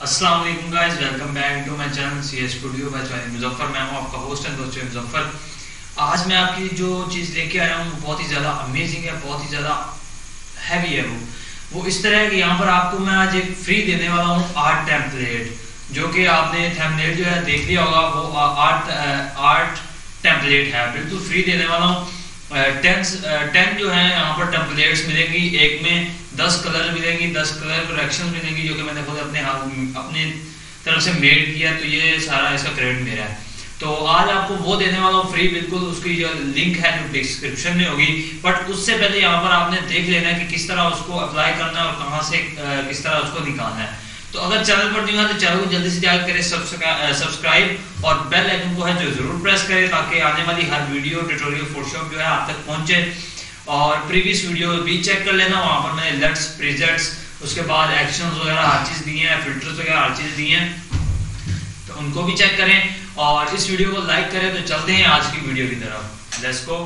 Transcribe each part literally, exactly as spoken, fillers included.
अस्सलाम वालेकुम guys, welcome back to my channel C S studio by Chaudhary Muzaffar. मैं हूं आपका होस्ट एंड दोस्त मुजफ्फर। आज मैं आपकी जो चीज़ लेके आया हूं बहुत ही ज़्यादा अमेजिंग है, बहुत ही ज़्यादा हैवी है। वो वो इस तरह है कि यहाँ पर आपको मैं आज एक फ्री देने वाला हूँ आर्ट टेम्पलेट, जो कि आपने थंबनेल जो है देख लिया होगा। वो आर्ट आर्ट टेम्पलेट है, बिल्कुल फ्री देने वाला हूँ। टेन टेन जो है यहाँ पर टेम्पलेट्स मिलेंगी, एक में दस कलर मिलेंगी, दस कलर करेक्शन मिलेंगी, जो कि मैंने खुद अपने हाथ अपने तरफ से मेड किया। तो ये सारा इसका क्रेडिट मेरा है। तो आज आपको वो देने वाला हूँ फ्री, बिल्कुल। उसकी जो लिंक है जो डिस्क्रिप्शन में होगी। बट उससे पहले यहाँ पर आपने देख लेना है कि किस तरह उसको अप्लाई करना है और कहाँ से किस तरह उसको निकालना है। तो अगर चैनल पर नहीं है तो चैनल को जल्दी से जाकर करें सब्सक्राइब और बेल आइकन को है जो जरूर प्रेस करें, ताकि आने वाली हर वीडियो ट्यूटोरियल फोटोशॉप जो है आप तक पहुंचे। और प्रीवियस वीडियो भी चेक कर लेना, वहां पर मैंने लेट्स प्रेजेंट्स उसके बाद एक्शंस वगैरह हर चीज दी है, फिल्टर्स वगैरह हर चीज दी है, तो उनको भी चेक करें और इस वीडियो को लाइक करें। तो चलते हैं आज की वीडियो की तरफ, लेट्स गो।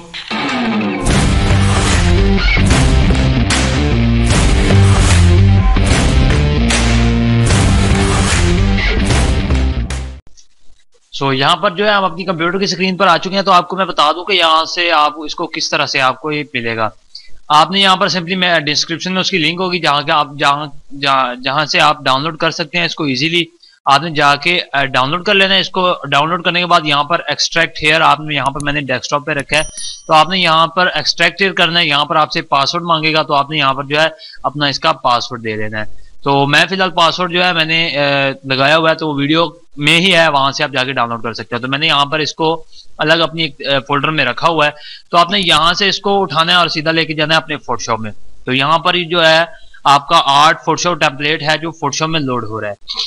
सो so, यहाँ पर जो है आप अपनी कंप्यूटर की स्क्रीन पर आ चुके हैं। तो आपको मैं बता दूं कि यहाँ से आप इसको किस तरह से आपको ये मिलेगा। आपने यहाँ पर सिंपली मैं डिस्क्रिप्शन में उसकी लिंक होगी, जहाँ के आप जहाँ जहाँ जहाँ से आप डाउनलोड कर सकते हैं इसको इजीली। आपने जाके डाउनलोड कर लेना है। इसको डाउनलोड करने के बाद यहाँ पर एक्सट्रैक्ट हेयर, आपने यहाँ पर मैंने डेस्कटॉप पे रखा है, तो आपने यहाँ पर एक्सट्रैक्ट हेयर करना है। यहाँ पर आपसे पासवर्ड मांगेगा, तो आपने यहाँ पर जो है अपना इसका पासवर्ड दे देना है। तो मैं फिलहाल पासवर्ड जो है मैंने लगाया हुआ है, तो वीडियो में ही है, वहां से आप जाके डाउनलोड कर सकते हो। तो मैंने यहाँ पर इसको अलग अपनी एक फोल्डर में रखा हुआ है। तो आपने यहाँ से इसको उठाना है और सीधा लेके जाना है अपने फोटोशॉप में। तो यहाँ पर जो है आपका आर्ट फोटोशॉप टेम्पलेट है जो फोटोशॉप में लोड हो रहा है।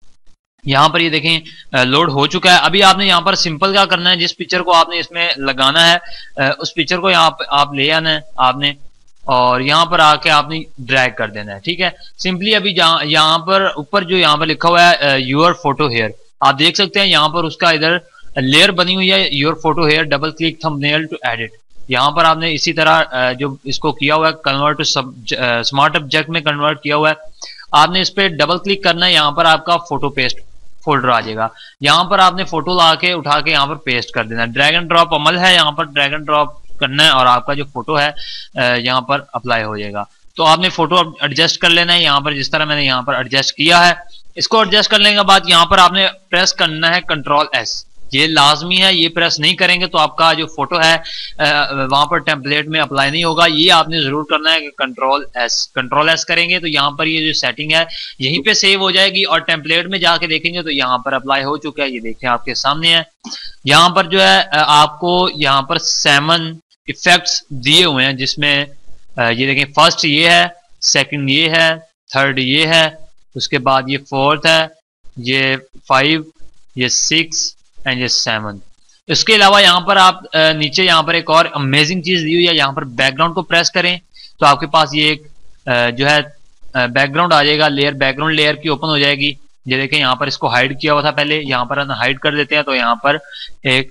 यहाँ पर ये देखें लोड हो चुका है। अभी आपने यहाँ पर सिंपल क्या करना है, जिस पिक्चर को आपने इसमें लगाना है उस पिक्चर को यहाँ आप ले आना है आपने, और यहाँ पर आके आपने ड्रैग कर देना है। ठीक है, सिंपली अभी यहाँ पर ऊपर जो यहाँ पर लिखा हुआ है योर फोटो हेयर, आप देख सकते हैं यहाँ पर उसका इधर लेयर बनी हुई है your photo here, double click thumbnail to edit. यहाँ पर आपने इसी तरह जो इसको किया हुआ है कन्वर्ट टू स्मार्ट ऑब्जेक्ट में कन्वर्ट किया हुआ है, आपने इस पर डबल क्लिक करना है। यहाँ पर आपका फोटो पेस्ट फोल्डर आ जाएगा। यहाँ पर आपने फोटो ला के उठा के यहाँ पर पेस्ट कर देना है। ड्रैग एंड ड्रॉप अमल है, यहाँ पर ड्रैग एंड ड्रॉप करना है और आपका जो फोटो है यहाँ पर अप्लाई हो जाएगा। तो आपने फोटो एडजस्ट कर लेना है यहाँ पर, जिस तरह मैंने यहाँ पर एडजस्ट किया है। इसको एडजस्ट करने के बाद यहाँ पर आपने प्रेस करना है कंट्रोल एस, ये लाजमी है। ये प्रेस नहीं करेंगे तो आपका जो फोटो है वहां पर टेम्पलेट में अप्लाई नहीं होगा। ये आपने जरूर करना है कि कंट्रोल एस कंट्रोल एस करेंगे तो यहाँ पर ये जो सेटिंग है यहीं पे सेव हो जाएगी, और टेम्पलेट में जाके देखेंगे तो यहाँ पर अप्लाई हो चुका है। ये देखें आपके सामने है। यहाँ पर जो है आपको यहाँ पर सेवन इफेक्ट्स दिए हुए हैं, जिसमें ये देखें फर्स्ट ये है, सेकंड ये है, थर्ड ये है, उसके बाद ये फोर्थ है, ये फाइव, ये सिक्स एंड ये सेवन। इसके अलावा यहाँ पर आप नीचे यहाँ पर एक और अमेजिंग चीज दी हुई है। यहाँ पर बैकग्राउंड को प्रेस करें तो आपके पास ये एक जो है बैकग्राउंड आ जाएगा, लेयर बैकग्राउंड लेयर की ओपन हो जाएगी। ये देखें यहाँ पर इसको हाइड किया हुआ था पहले, यहाँ पर हम हाइड कर देते हैं तो यहाँ पर एक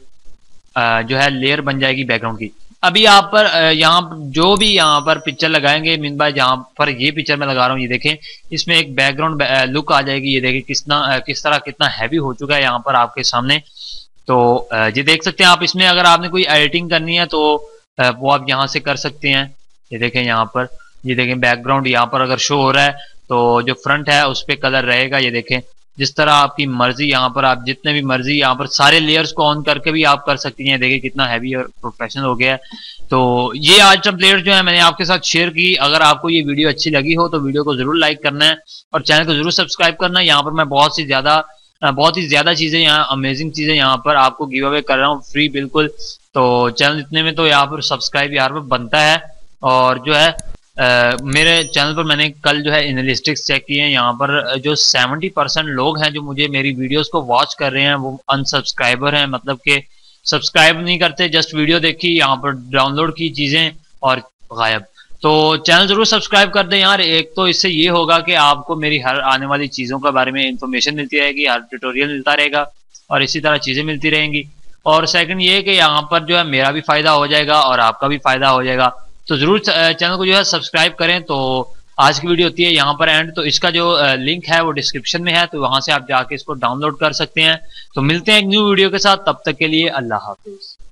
जो है लेयर बन जाएगी बैकग्राउंड की। अभी आप पर यहाँ जो भी यहाँ पर पिक्चर लगाएंगे, मीन भाई जहाँ पर ये पिक्चर मैं लगा रहा हूँ, ये देखें इसमें एक बैकग्राउंड लुक आ जाएगी। ये देखें कितना किस तरह कितना हैवी हो चुका है यहाँ पर आपके सामने। तो ये देख सकते हैं आप। इसमें अगर आपने कोई एडिटिंग करनी है तो वो आप यहाँ से कर सकते हैं। ये देखें यहाँ पर, ये देखें बैकग्राउंड यहाँ पर अगर शो हो रहा है तो जो फ्रंट है उस पर कलर रहेगा। ये देखें जिस तरह आपकी मर्जी, यहाँ पर आप जितने भी मर्जी यहाँ पर सारे लेयर्स को ऑन करके भी आप कर सकती हैं। देखिए कितना हैवी और प्रोफेशनल हो गया है। तो ये आज टेम्पलेट जो है मैंने आपके साथ शेयर की। अगर आपको ये वीडियो अच्छी लगी हो तो वीडियो को जरूर लाइक करना है और चैनल को जरूर सब्सक्राइब करना है। यहाँ पर मैं बहुत सी ज्यादा बहुत ही ज्यादा चीजें यहाँ अमेजिंग चीजें यहाँ पर आपको गिव अवे कर रहा हूँ फ्री, बिल्कुल। तो चैनल इतने में तो यहाँ पर सब्सक्राइब यहाँ पर बनता है। और जो है Uh, मेरे चैनल पर मैंने कल जो है एनालिटिक्स चेक किए हैं। यहाँ पर जो सत्तर परसेंट लोग हैं जो मुझे मेरी वीडियोस को वॉच कर रहे हैं वो अनसब्सक्राइबर हैं, मतलब कि सब्सक्राइब नहीं करते, जस्ट वीडियो देखी, यहाँ पर डाउनलोड की चीजें और गायब। तो चैनल जरूर सब्सक्राइब कर दें यार। एक तो इससे ये होगा कि आपको मेरी हर आने वाली चीजों के बारे में इंफॉर्मेशन मिलती रहेगी, हर ट्यूटोरियल मिलता रहेगा और इसी तरह चीजें मिलती रहेंगी। और सेकंड ये कि यहाँ पर जो है मेरा भी फायदा हो जाएगा और आपका भी फायदा हो जाएगा। तो जरूर चैनल को जो है सब्सक्राइब करें। तो आज की वीडियो होती है यहाँ पर एंड। तो इसका जो लिंक है वो डिस्क्रिप्शन में है, तो वहां से आप जाके इसको डाउनलोड कर सकते हैं। तो मिलते हैं एक न्यू वीडियो के साथ, तब तक के लिए अल्लाह हाफिज।